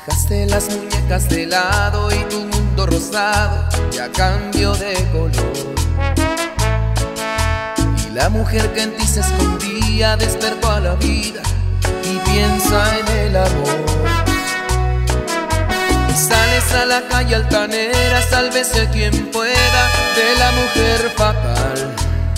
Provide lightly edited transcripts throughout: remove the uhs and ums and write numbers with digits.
Dejaste las muñecas de lado y tu mundo rosado ya cambió de color. Y la mujer que en ti se escondía despertó a la vida y piensa en el amor. Y sales a la calle altanera, sálvese quien pueda de la mujer fatal.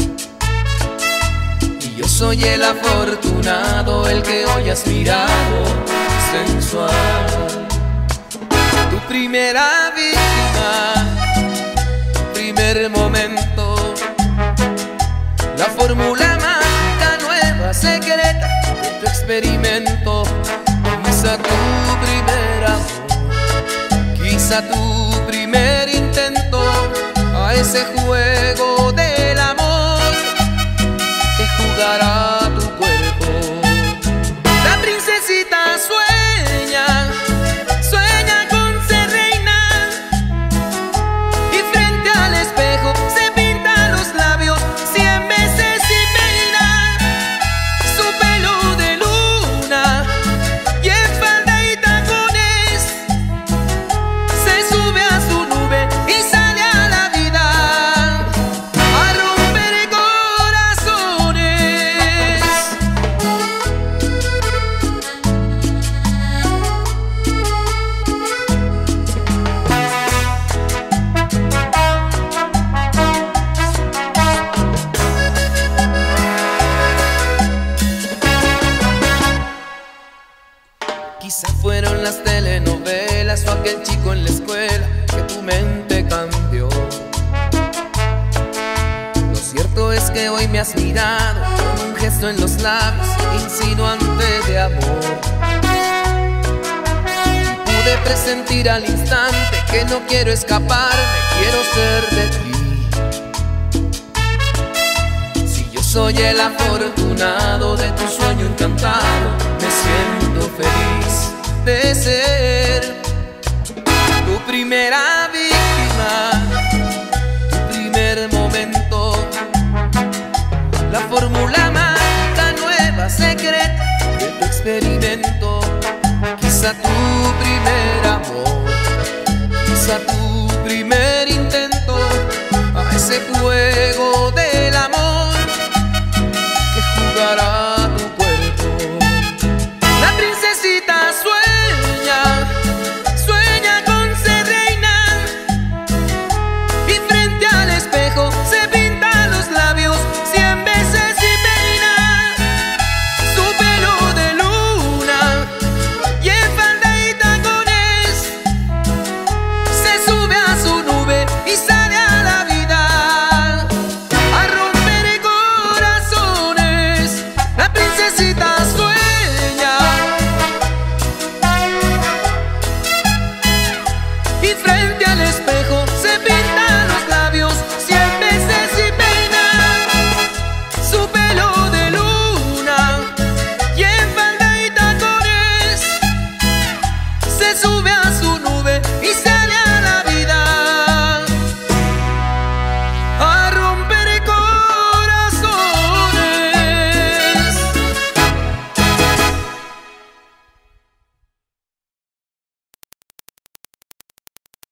Y yo soy el afortunado, el que hoy has mirado sensual. Tu primera víctima, primer momento, la fórmula mágica nueva, secreta de tu experimento. Quizá tu primer amor, quizá tu primer intento a ese juego del amor que jugará tu cuerpo. La princesita sueña, sueña con ser reina, y frente al espejo se pinta los labios 100 veces y peina su pelo de luna, y en falda y tacones se sube a su nube y sale a la vida a romper corazones. Quizá fueron las telenovelas o aquel chico en la escuela que tu mente cambió. Lo cierto es que hoy me has mirado con un gesto en los labios insinuante de amor. Y pude presentir al instante que no quiero escaparme, quiero ser de ti. Si yo soy el afortunado de tu sueño encantado, me siento feliz de ser tu primera víctima, tu primer momento, la fórmula mágica nueva, secreta de tu experimento. Quizá tu primer amor, quizá tu primer intento a ese juego de